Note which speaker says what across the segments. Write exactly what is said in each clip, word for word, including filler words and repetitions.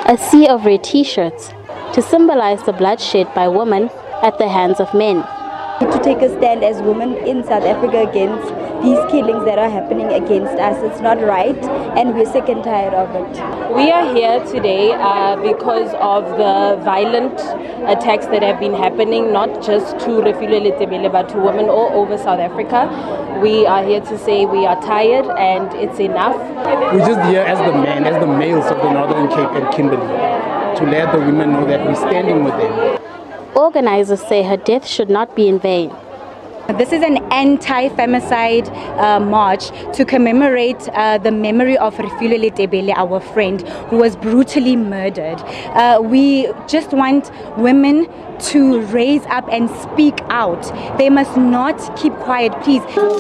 Speaker 1: A sea of red t-shirts to symbolize the bloodshed by women at the hands of men.
Speaker 2: To take a stand as women in South Africa against these killings that are happening against us. It's not right, and we're sick and tired of it.
Speaker 3: We are here today uh, because of the violent attacks that have been happening, not just to Refilwe Letebele, but to women all over South Africa. We are here to say we are tired and it's enough.
Speaker 4: We're just here as the men, as the males of the Northern Cape and Kimberley, to let the women know that we're standing with them.
Speaker 1: Organizers say her death should not be in vain.
Speaker 2: This is an anti-femicide uh, march to commemorate uh, the memory of Refilwe Letebele, our friend, who was brutally murdered. Uh, we just want women to raise up and speak out. They must not keep quiet, please.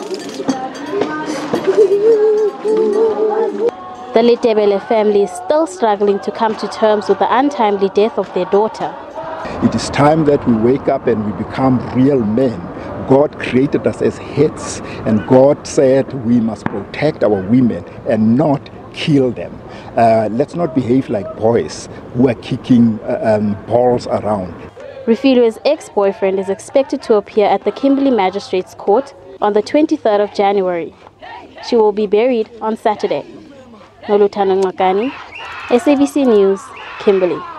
Speaker 1: The Letebele family is still struggling to come to terms with the untimely death of their daughter.
Speaker 5: It is time that we wake up and we become real men. God created us as heads, and God said we must protect our women and not kill them. Uh, let's not behave like boys who are kicking uh, um, balls around.
Speaker 1: Refilwe's ex-boyfriend is expected to appear at the Kimberley Magistrates Court on the twenty-third of January. She will be buried on Saturday. Nolutano Ngakani, S A B C News, Kimberley.